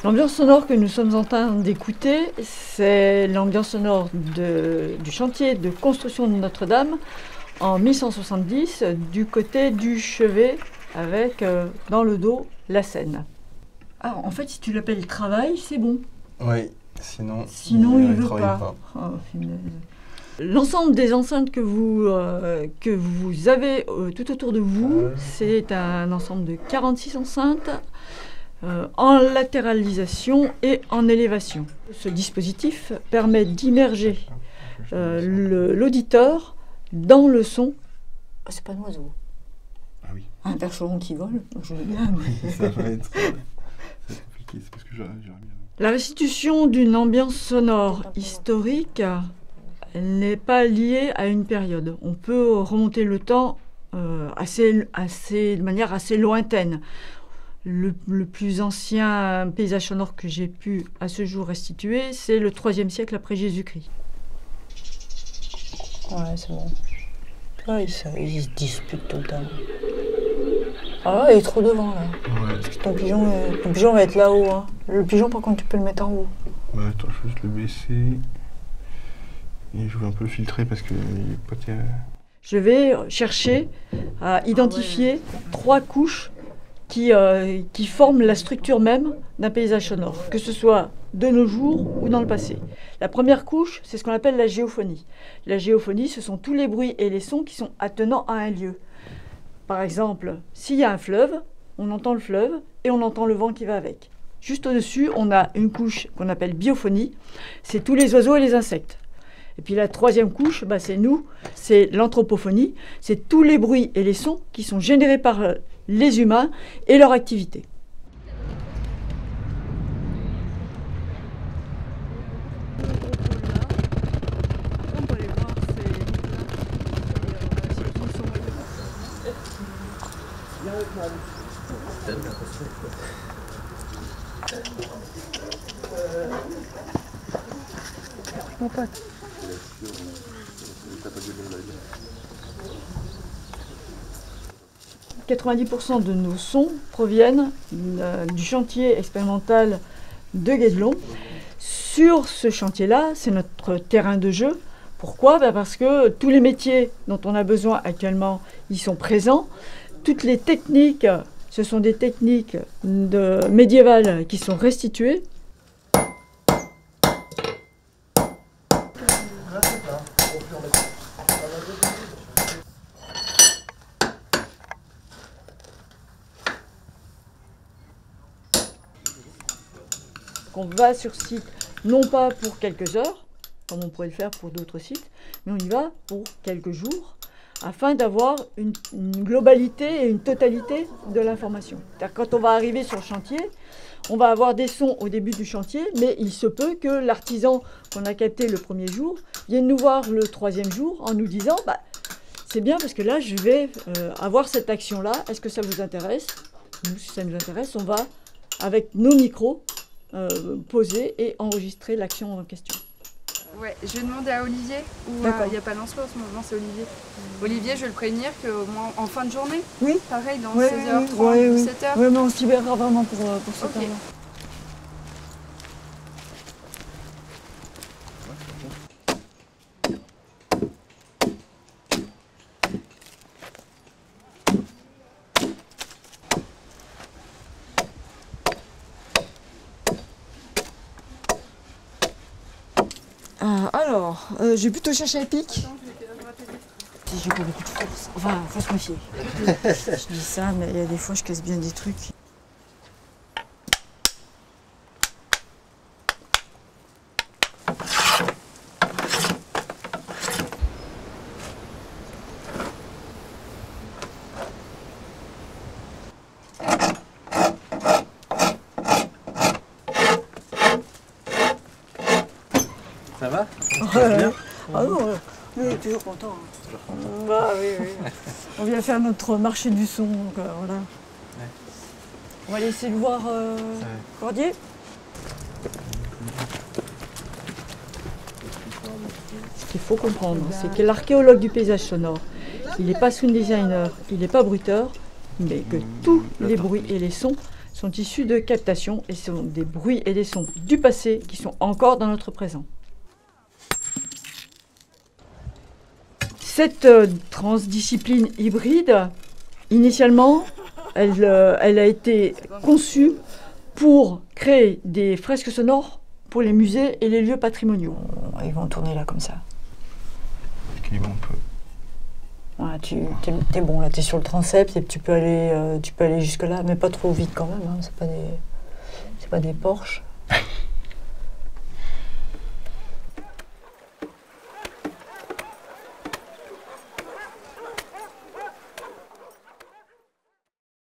L'ambiance sonore que nous sommes en train d'écouter, c'est l'ambiance sonore du chantier de construction de Notre-Dame en 1170 du côté du chevet avec dans le dos la Seine. Ah, en fait, si tu l'appelles travail, c'est bon. Oui, sinon il ne veut travaille pas. Oh, l'ensemble des enceintes que vous avez tout autour de vous, c'est un ensemble de 46 enceintes en latéralisation et en élévation. Ce dispositif permet d'immerger l'auditeur dans le son. Oh, c'est pas un oiseau. Ah oui. Un percheron qui vole, je veux bien. Mais... Ça va être compliqué, c'est parce que j'aurais bien. La restitution d'une ambiance sonore historique n'est pas liée à une période. On peut remonter le temps de manière assez lointaine. Le plus ancien paysage sonore que j'ai pu à ce jour restituer, c'est le IIIe siècle après Jésus-Christ. Ouais, c'est bon. Là, ils se disputent tout le temps. Ah là, il est trop devant, là. Ouais. Parce que ton pigeon va être là-haut. Hein. Le pigeon, par contre, tu peux le mettre en haut. Ouais, attends, je vais juste le baisser. Et je vais un peu le filtrer parce qu'il est pas terrible. Je vais chercher à identifier 3 couches qui forment la structure même d'un paysage sonore, que ce soit de nos jours ou dans le passé. La première couche, c'est ce qu'on appelle la géophonie. La géophonie, ce sont tous les bruits et les sons qui sont attenants à un lieu. Par exemple, s'il y a un fleuve, on entend le fleuve et on entend le vent qui va avec. Juste au-dessus, on a une couche qu'on appelle biophonie, c'est tous les oiseaux et les insectes. Et puis la 3e couche, c'est nous, c'est l'anthropophonie, c'est tous les bruits et les sons qui sont générés par les humains et leur activité. Mon pote. 90% de nos sons proviennent du chantier expérimental de Guédelon. Sur ce chantier-là, c'est notre terrain de jeu. Pourquoi ? Parce que tous les métiers dont on a besoin actuellement y sont présents. Toutes les techniques, ce sont des techniques médiévales qui sont restituées. On va sur site, non pas pour quelques heures, comme on pourrait le faire pour d'autres sites, mais on y va pour quelques jours, afin d'avoir une globalité et une totalité de l'information. Quand on va arriver sur le chantier, on va avoir des sons au début du chantier, mais il se peut que l'artisan qu'on a capté le premier jour vienne nous voir le 3e jour en nous disant c'est bien parce que là je vais avoir cette action-là, est-ce que ça vous intéresse ? Nous, si ça nous intéresse, on va, avec nos micros, poser et enregistrer l'action en question. Ouais, je vais demander à Olivier, ou il n'y a pas Lancelot en ce moment, c'est Olivier. Olivier, je vais le prévenir qu'au moins en fin de journée, oui. Pareil, dans Ouais, 16h30, ouais, 17h. Oui, mais on se libérera vraiment pour ce Okay. temps-là. Alors, je vais plutôt chercher à pic. J'ai pas beaucoup de force. Enfin, faut se méfier. Je dis ça, mais il y a des fois, je casse bien des trucs. Ça va? Bien. Ah non, on est toujours content. Bah oui, oui. On vient faire notre marché du son, donc voilà. Ouais. On va laisser le voir Cordier. Ce qu'il faut comprendre, c'est que l'archéologue du paysage sonore, il n'est pas sound designer, il n'est pas bruiteur, mais que tous les bruits et les sons sont issus de captations et sont des bruits et des sons du passé qui sont encore dans notre présent. Cette transdiscipline hybride, initialement, elle a été conçue pour créer des fresques sonores pour les musées et les lieux patrimoniaux. Ils vont tourner là comme ça. Équilibre un peu. Voilà, t'es bon là, t'es sur le transept et tu peux aller jusque là, mais pas trop vite quand même. Hein. C'est pas des Porsche.